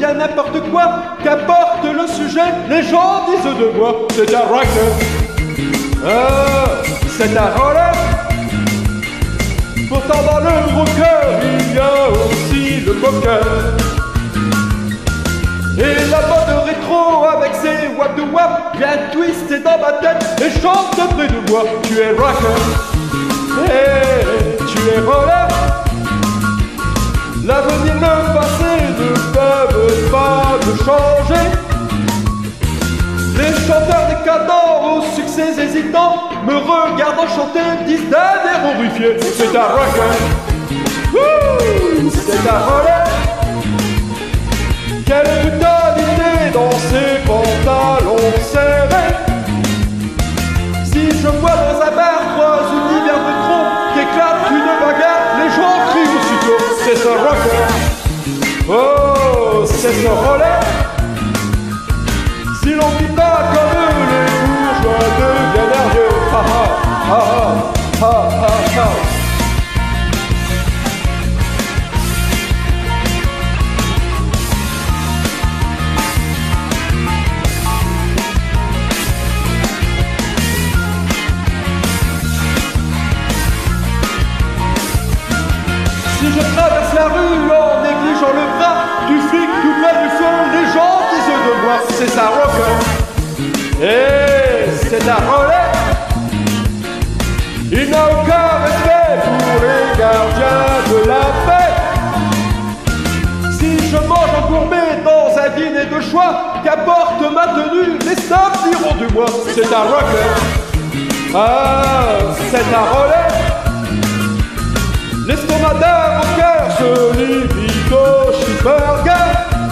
bien n'importe quoi, qu'apporte le sujet, les gens disent de moi, c'est un rocker. C'est un roller. Pourtant dans le rocker, il y a aussi le poker. Et la mode rétro avec ses wap de wap vient twister dans ma tête et chante près de moi. Tu es rocker et tu es roller. L'avenir, le passé ne peuvent pas me changer. Les chanteurs décadents au succès hésitant me regardant chanter disent d'un air horrifié, c'est un rocker. C'est un roller. Quelle brutalité dans ses pantalons serrés. Si je vois dans un bar trois univers de tronc qui éclatent une bagarre, les gens crient aussitôt, c'est ce rocker. Oh, c'est ce roller. Si l'on vit pas comme les bourgeois deviennent nerveux, ha ha ha ha ha ha. Si je traverse la rue en négligeant le bras du flic tout près du feu, les gens disent de moi, c'est un rocker. Et c'est un roller. Il n'a aucun respect pour les gardiens de la paix. Si je mange en gourmet dans un dîner de choix, qu'apporte ma tenue, les snobs diront de moi, c'est un rocker. C'est un roller. L'estomac d'un rocker se limite au cheeseburger.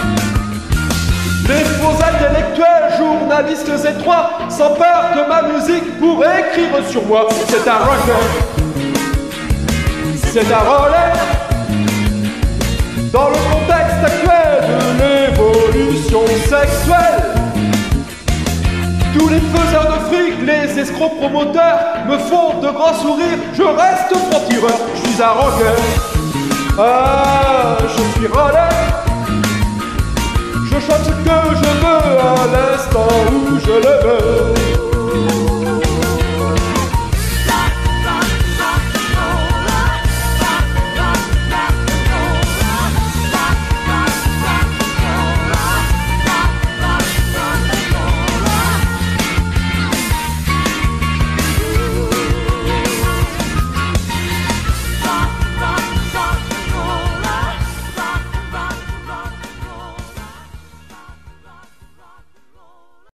Les faux intellectuels, journalistes étroits s'emparent de ma musique pour écrire sur moi. C'est un rocker. C'est un roller. Dans le contexte actuel de l'évolution sexuelle, tous les faiseurs de fric, les escrocs promoteurs me font de grands sourires, je reste franc-tireur, je suis un rocker. Je suis roller. Je chante ce que je veux à l'instant où je le veux.